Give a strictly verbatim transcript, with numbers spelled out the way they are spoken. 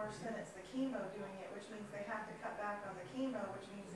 worse, then it's the chemo doing it, which means they have to cut back on the chemo, which means